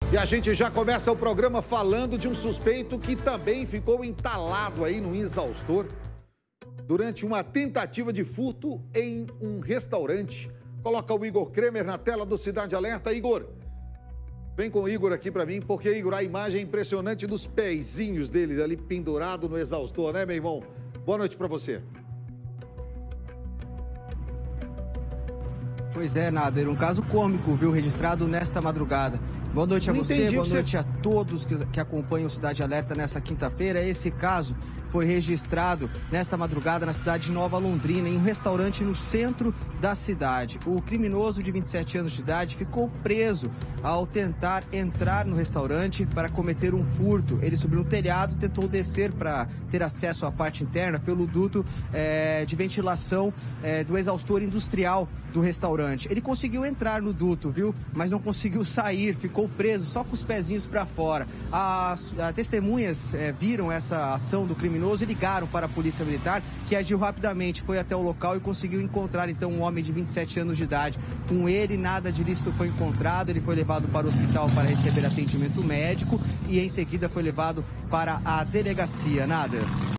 E a gente já começa o programa falando de um suspeito que também ficou entalado aí no exaustor durante uma tentativa de furto em um restaurante. Coloca o Igor Kremer na tela do Cidade Alerta. Igor, vem com o Igor aqui pra mim, porque, Igor, a imagem é impressionante dos pezinhos dele ali pendurado no exaustor, né, meu irmão? Boa noite pra você. Pois é, Nader, um caso cômico, viu, registrado nesta madrugada. Boa noite a você, boa noite a todos que acompanham o Cidade Alerta nessa quinta-feira. Esse caso foi registrado nesta madrugada na cidade de Nova Londrina, em um restaurante no centro da cidade. O criminoso de 27 anos de idade ficou preso ao tentar entrar no restaurante para cometer um furto. Ele subiu no telhado, tentou descer para ter acesso à parte interna pelo duto de ventilação do exaustor industrial do restaurante. Ele conseguiu entrar no duto, viu? Mas não conseguiu sair, ficou preso só com os pezinhos para fora. As testemunhas viram essa ação do criminoso e ligaram para a Polícia Militar, que agiu rapidamente, foi até o local e conseguiu encontrar então um homem de 27 anos de idade. Com ele, nada de ilícito foi encontrado, ele foi levado para o hospital para receber atendimento médico e em seguida foi levado para a delegacia. Nada.